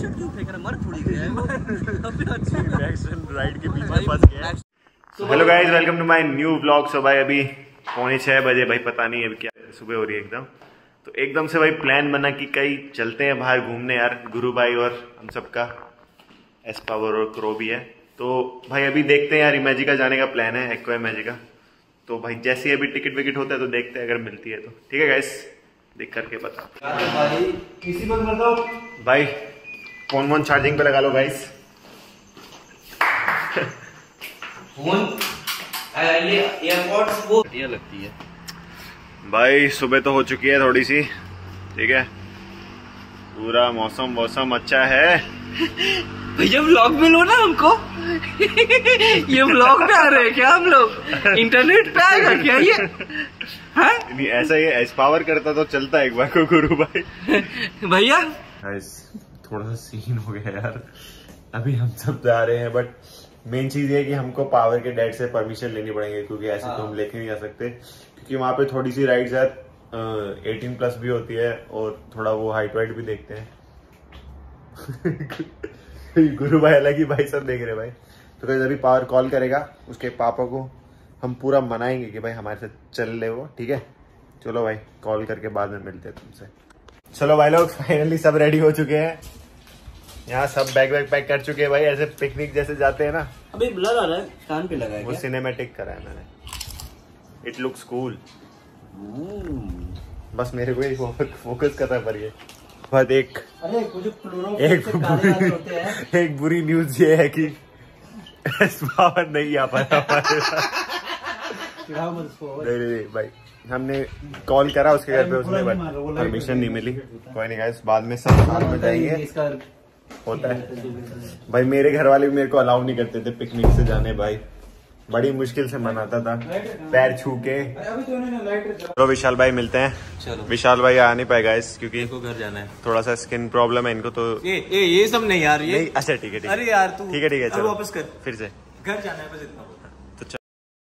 T-shirt क्यों फेंक रहा है? मर थोड़ी गया है अभी अच्छी राइड के बीच में फंस गया। Hello guys, welcome to my new vlog. So भाई अभी 5:45 बजे, भाई पता नहीं अभी क्या सुबह हो रही है एकदम। तो एकदम से भाई प्लान बना कि कहीं चलते हैं बाहर घूमने यार, गुरु भाई और हम सबका एस पावर और क्रो भी है। तो भाई अभी देखते हैं यार, इमेजिका जाने का प्लान है, एक्वा इमेजिका। तो भाई जैसे ही अभी टिकट विकेट होता है तो देखते हैं, अगर मिलती है तो ठीक है गाइस, देख करके बता भाई किसी को कर दो भाई। फोन चार्जिंग पे लगा लो गाइस। फोन एयरपोर्ट्स वो ये लगती है भाई। सुबह तो हो चुकी है थोड़ी सी, ठीक है, पूरा मौसम अच्छा है। भैया व्लॉग में लो ना हमको ये व्लॉग पे आ रहे हैं क्या हम लोग? इंटरनेट पे आएगा क्या ये? हाँ? नहीं ऐसा ही एस पावर करता तो चलता एक बार को गुरु भाई। भैया थोड़ा सा सीन हो गया यार, अभी हम सब जा रहे हैं, बट मेन चीज ये है कि हमको पावर के डैड से परमिशन लेनी पड़ेगी, क्योंकि ऐसे तो हम लेके नहीं जा सकते, क्योंकि वहाँ पे थोड़ी सी राइड्स यार 18+ भी होती है और थोड़ा वो हाइट वाइट भी देखते हैं। गुरु भाई अलग ही भाई सब देख रहे भाई। तो कहीं अभी पावर कॉल करेगा उसके पापा को, हम पूरा मनाएंगे कि भाई हमारे साथ चल ले वो, ठीक है। चलो भाई कॉल करके बाद में मिलते हैं तुमसे। चलो भाई लोग फाइनली सब रेडी हो चुके हैं, यहाँ सब बैग पैक कर चुके हैं भाई, ऐसे पिकनिक जैसे जाते हैं ना। अभी ब्लर आ रहा है, कान पे लगा है वो सिनेमैटिक करा है मैंने, इट लुक्स कूल। बस मेरे को फोकस कर रहा है पर ये बहुत एक बुरी न्यूज ये है कि पावर नहीं आ पाया हमारे साथ। नहीं भाई, हमने कॉल करा उसके घर पे, उसने परमिशन नहीं मिली। कोई नहीं गाइस, बाद में सब साथ में जाएंगे, होता है भाई। मेरे घर वाले भी मेरे को अलाउ नहीं करते थे पिकनिक से जाने भाई, बड़ी मुश्किल से मनाता था पैर छू के। तो विशाल भाई मिलते हैं। चलो विशाल भाई आ नहीं पाएगा इस, क्योंकि इनको घर जाना है, थोड़ा सा स्किन प्रॉब्लम है इनको। तो ये सब नहीं यार, ये नहीं, अच्छा ठीक है अरे यार तू ठीक है चलो वापस कर, फिर से घर जाना है बस इतना। तो चल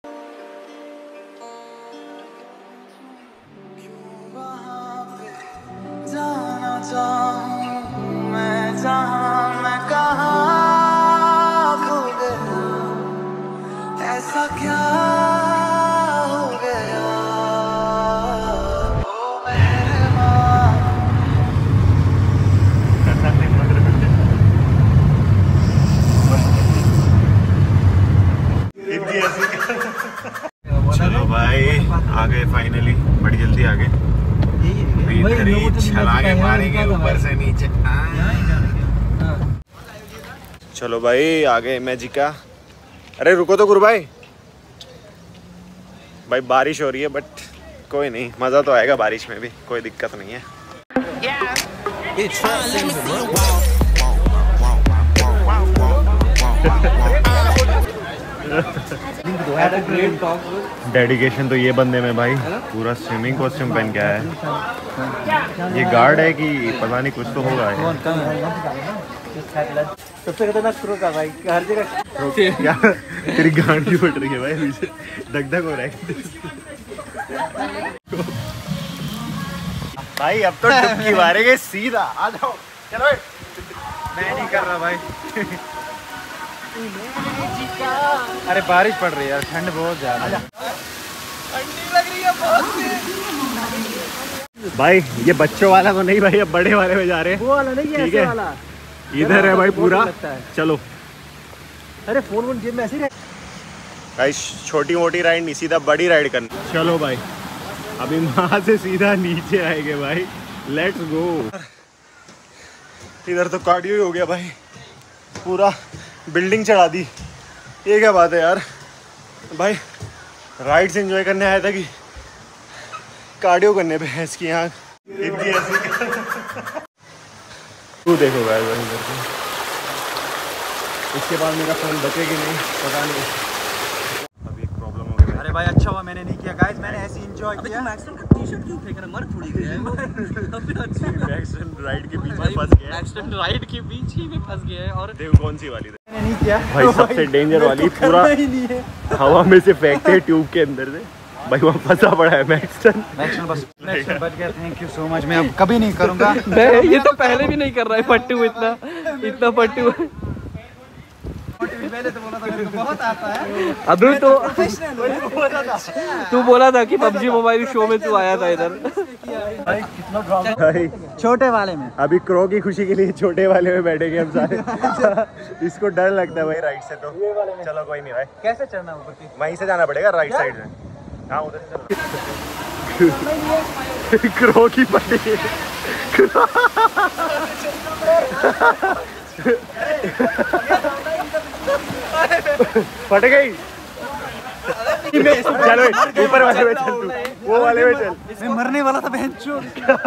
जाना चाहूं मैं जहां मैं कहां खो गया, ऐसा क्या हो गया ओ मेहरबान। चलो भाई आ गए फाइनली, बड़ी जल्दी आ गए। छलांगे मारेंगे ऊपर से नीचे। चलो भाई आ गए इमेजिका। अरे रुको तो गुरु भाई, भाई बारिश हो रही है, बट कोई नहीं, मजा तो आएगा बारिश में भी, कोई दिक्कत नहीं है। डेडिकेशन तो ये बंदे में भाई, पूरा स्विमिंग कॉस्ट्यूम पहन के आया है। ये गार्ड है कि पता नहीं, कुछ तो होगा। सबसे खतरनाक क्रो का भाई, हर जगह क्या तेरी गांड क्यों फट रही है भाई? पीछे धक धक हो रहा है भाई। अब तो डुबकी मारेंगे सीधा, आ जाओ। चलो मैं नहीं कर रहा भाई। अरे बारिश पड़ रही है यार, ठंड बहुत ज्यादा, ठंडी लग रही है बहुत। भाई ये बच्चों वाला तो नहीं भाई, अब बड़े वाले में जा रहे हैं। वो वाला नहीं, ठीक है वाला इधर है भाई पूरा। चलो अरे फोन जेब में ऐसे ही भाई, छोटी मोटी राइड नहीं, सीधा बड़ी राइड करनी। चलो भाई अभी वहां से सीधा नीचे आएंगे भाई, लेट्स गो। इधर तो कार्डियो ही हो गया भाई, पूरा बिल्डिंग चढ़ा दी। ये क्या बात है यार भाई, राइड्स एंजॉय करने आया था कि कार्डियो करने पे है इसकी यहाँ इतनी ऐसी। तू देखो भाई इसके बाद मेरा फोन बचेगी नहीं, पता नहीं। अभी एक प्रॉब्लम हो गई। अरे भाई अच्छा हुआ मैंने नहीं किया गाइस, मैंने ऐसे एंजॉय किया। मैक्सन का टी-शर्ट क्यों फेंक रहा है? मर थोड़ी गया है अभी अच्छी मैक्सन राइड के बीच में फंस गया। मैक्सन राइड के बीच ही में फंस गया है। और देखो कौन सी वाली मैंने नहीं किया भाई, सबसे डेंजर वाली, पूरा हवा में से फेंकते हैं ट्यूब के अंदर से भाई, वहाँ फंसा पड़ा है मैक्सन। बस बच गया, थैंक यू सो मच। मैं अब कभी नहीं करूंगा। ये तो पहले भी नहीं कर रहा है फट्टू इतना। इतना पट्टी हुआ। पहले तो बोला था मेरे को बहुत आता है। अभी तो तू बोला था कि PUBG मोबाइल शो में तू आया था इधर। भाई छोटे वाले में अभी क्रो की खुशी के लिए छोटे वाले में बैठेंगे हम सारे। इसको डर लगता है भाई राइट से, तो चलो कोई नहीं भाई। कैसे चढ़ना ऊपर की? वहीं से जाना पड़ेगा राइट साइड में। हाँ उधर से चलो। क्रो की पट्टी फट गई। चलो ऊपर वाले में चल, तू वो वाले में चल। मैं मरने वाला था बहन चो।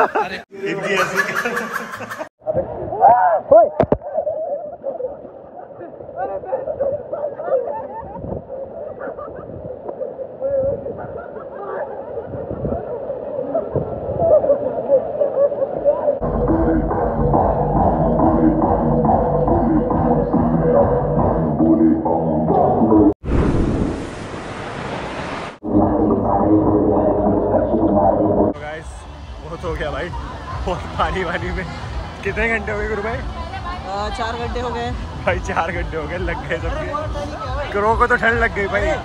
बहुत हो गया भाई, बहुत पानी वानी में। कितने घंटे हो गए गुरु भाई? 4 घंटे हो गए भाई 4 घंटे हो गए, लग गए सबके। क्रो को तो ठंड लग गई भाई।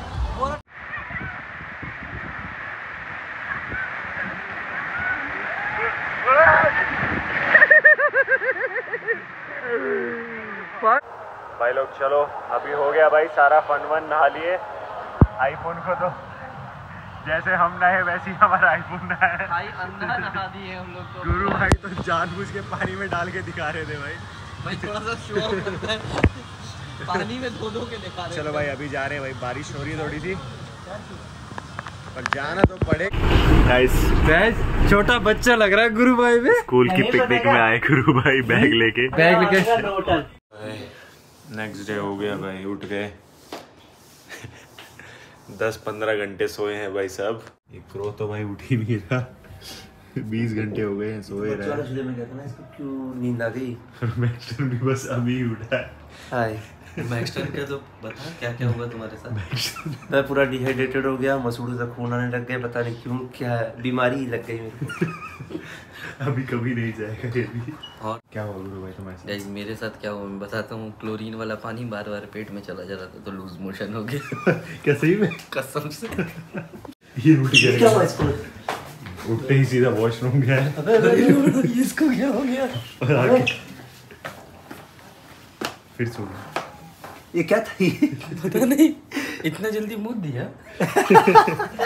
भाई लोग चलो, अभी हो गया भाई सारा फन वन, नहा लिए। आईफोन को तो जैसे हम नहाए वैसे ही हमारा आईफोन नहाया। भाई अंदर नहा दिए हम लोग तो। गुरु भाई तो जानबूझ के पानी में डाल के दिखा रहे थे भाई। भाई थोड़ा सा शो ऑफ करता है, पानी में धो के दिखा रहे। चलो भाई अभी जा रहे हैं भाई, बारिश हो रही है थोड़ी सी, पर जाना तो पड़ेगा। गाइस छोटा बच्चा लग रहा है गुरु भाई में। स्कूल की पिकनिक में आए गुरु भाई बैग लेके। नेक्स्ट डे हो गया भाई, उठ गए 10-15 घंटे सोए हैं भाई सब। ये क्रो तो भाई उठ ही नहीं रहा। 20 घंटे हो गए हैं सोए रहे। इसको क्यों नींद आ गई? मैक्सटन भी बस अभी उठा है। हाय मैक्सटन का तो बता क्या क्या हुआ तुम्हारे साथ? मैं पूरा डिहाइड्रेटेड हो गया, मसूड़ों से खून आने लग गया, पता नहीं क्यों, क्या बीमारी लग गई मेरे को। अभी कभी नहीं जाएगा ये भी। और क्या हुआ गुरु भाई तुम्हारे साथ? मेरे साथ क्या हुआ मैं बताता हूँ। क्लोरीन वाला पानी बार बार पेट में चला जा रहा था, तो लूज मोशन हो गया। क्या सही में? कसम से। ये उठ गया, उठते ही सीधा वॉशरूम गया। इसको क्या हो गया? फिर सो गया। ये क्या था? ये पता नहीं इतना जल्दी मुँह दिया।